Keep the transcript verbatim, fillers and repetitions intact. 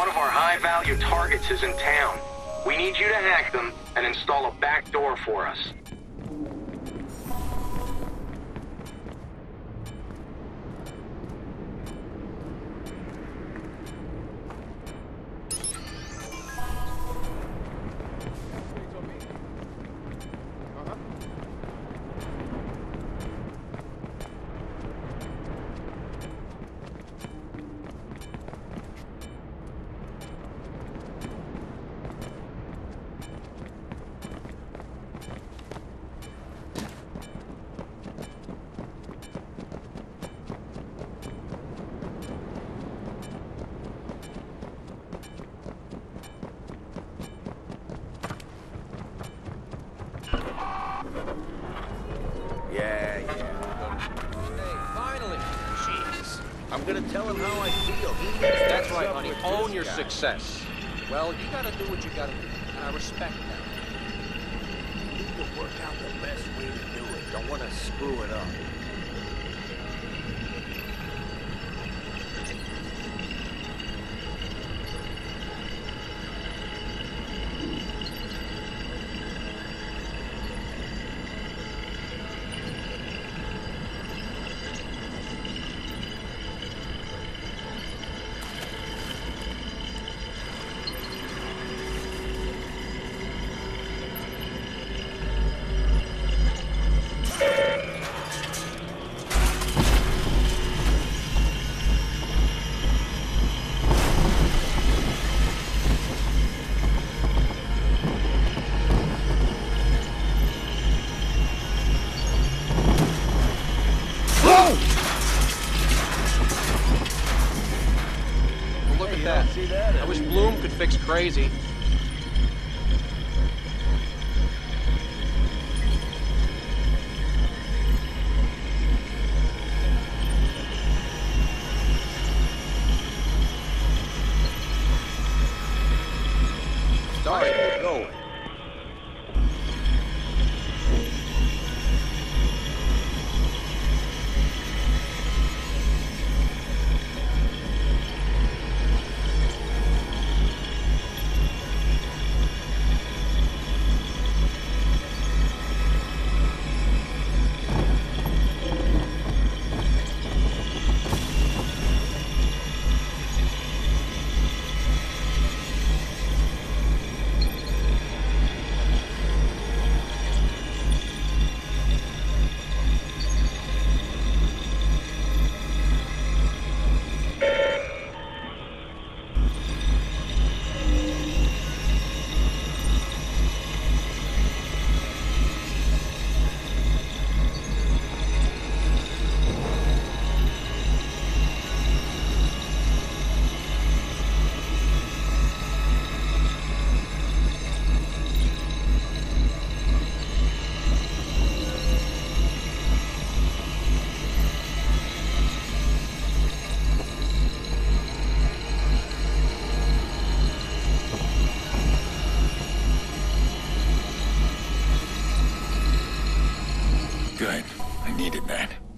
one of our high-value targets is in town. We need you to hack them and install a back door for us. Yeah, yeah. Hey, finally! Jeez. I'm gonna tell him how I feel. That's right, What's up honey. with Own this your guy? success. Well, you gotta do what you gotta do, and I respect that. You need to work out the best way to do it. Don't want to screw it up. Well, look Hey, at you that. don't see that I wish every Bloom day. could fix crazy. Sorry. We're going. Good. I needed that.